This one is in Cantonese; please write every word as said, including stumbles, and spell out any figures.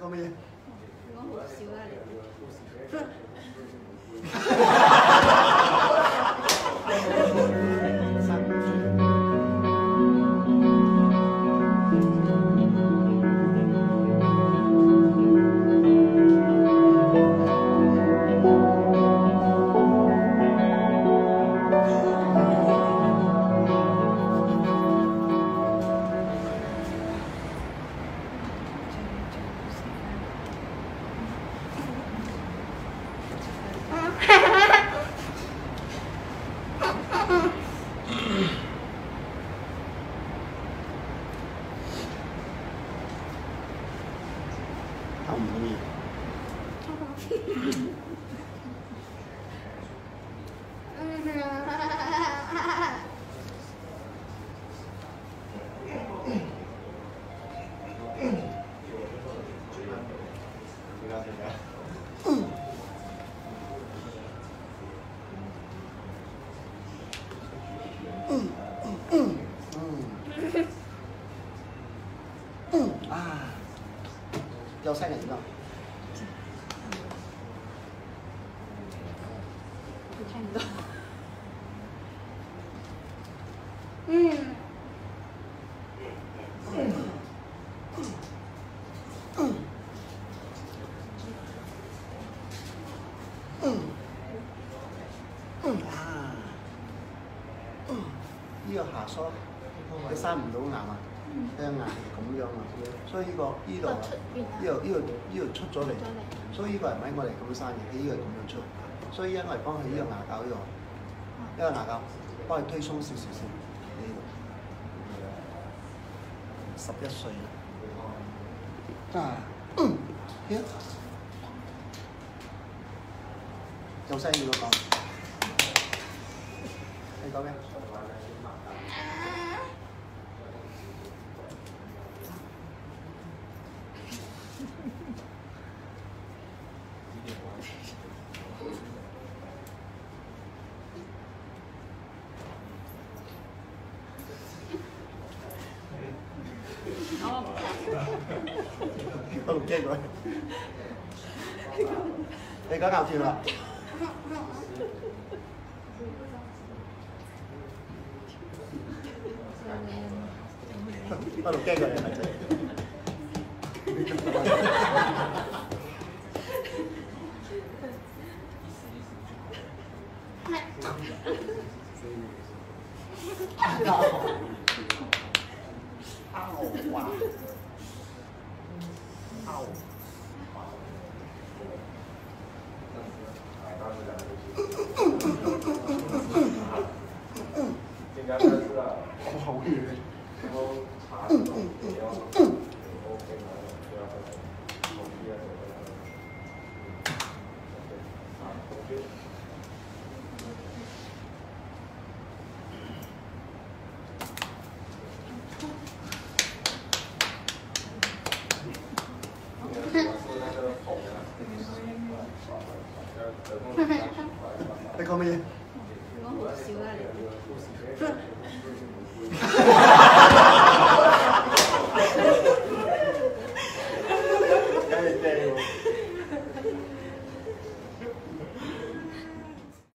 講乜嘢？ 我好少啊你。 我唔中意。啊，有聲係點啊？ 聽唔到。嗯。啊！呢個下梳你生唔到牙啊？啲牙係咁樣啊，所以呢個呢度呢度呢度呢度出咗嚟，所以呢個係唔係我哋咁生嘅？呢個係咁樣出，所以因為幫佢呢個牙膠呢個呢個牙膠幫佢推鬆少少先。呢度十一歲啦。啊，嗯，呀，有聲要講，你講咩？我唔驚佢，你講咬住啦。我唔驚佢，係咪？哇！out。應該係啦。好遠。然後查到也要 OK 嘛，不要同意啊什麼的。啊，同意。你講乜嘢？ 我好少啊你。